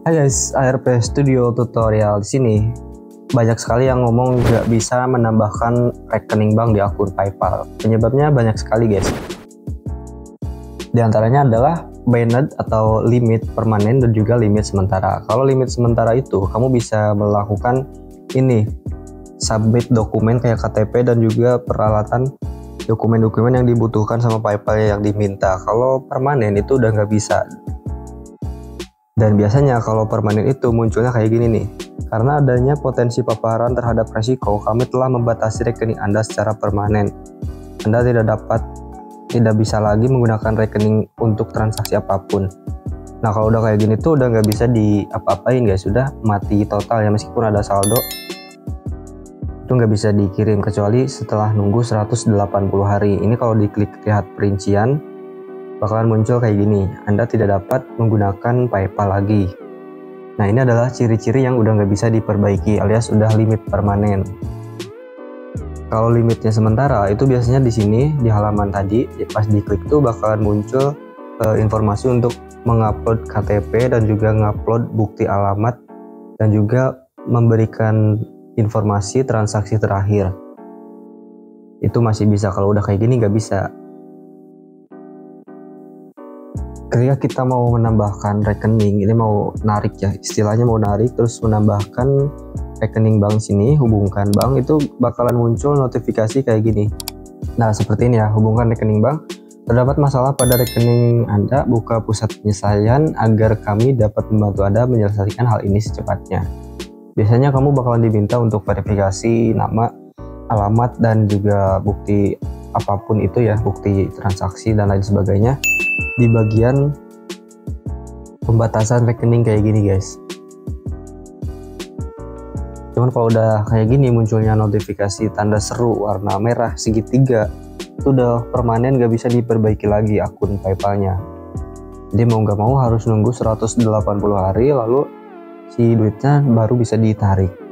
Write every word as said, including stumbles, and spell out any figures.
Hai guys, A R P Studio tutorial di sini. Banyak sekali yang ngomong nggak bisa menambahkan rekening bank di akun PayPal. Penyebabnya banyak sekali guys. Di antaranya adalah banned atau limit permanen dan juga limit sementara. Kalau limit sementara itu kamu bisa melakukan ini, submit dokumen kayak K T P dan juga peralatan dokumen-dokumen yang dibutuhkan sama PayPal yang diminta. Kalau permanen itu udah nggak bisa. Dan biasanya kalau permanen itu munculnya kayak gini nih. Karena adanya potensi paparan terhadap resiko, kami telah membatasi rekening Anda secara permanen. Anda tidak dapat tidak bisa lagi menggunakan rekening untuk transaksi apapun. Nah, kalau udah kayak gini tuh udah nggak bisa di apa-apain guys, sudah mati total ya, meskipun ada saldo itu nggak bisa dikirim kecuali setelah nunggu seratus delapan puluh hari. Ini kalau diklik lihat perincian bakalan muncul kayak gini, Anda tidak dapat menggunakan PayPal lagi. Nah, ini adalah ciri-ciri yang udah nggak bisa diperbaiki alias udah limit permanen. Kalau limitnya sementara itu biasanya di sini di halaman tadi pas diklik tuh bakalan muncul e, informasi untuk mengupload K T P dan juga ngupload bukti alamat dan juga memberikan informasi transaksi terakhir. Itu masih bisa, kalau udah kayak gini nggak bisa. Ketika kita mau menambahkan rekening, ini mau narik ya, istilahnya mau narik terus menambahkan rekening bank sini, hubungkan bank, itu bakalan muncul notifikasi kayak gini. Nah, seperti ini ya, hubungkan rekening bank, terdapat masalah pada rekening Anda, buka pusat penyelesaian agar kami dapat membantu Anda menyelesaikan hal ini secepatnya. Biasanya kamu bakalan diminta untuk verifikasi nama, alamat, dan juga bukti apapun itu ya, bukti transaksi dan lain sebagainya di bagian pembatasan rekening kayak gini guys. Cuman kalau udah kayak gini munculnya notifikasi tanda seru warna merah segitiga, itu udah permanen, gak bisa diperbaiki lagi akun PayPal-nya. Jadi mau nggak mau harus nunggu seratus delapan puluh hari lalu si duitnya baru bisa ditarik.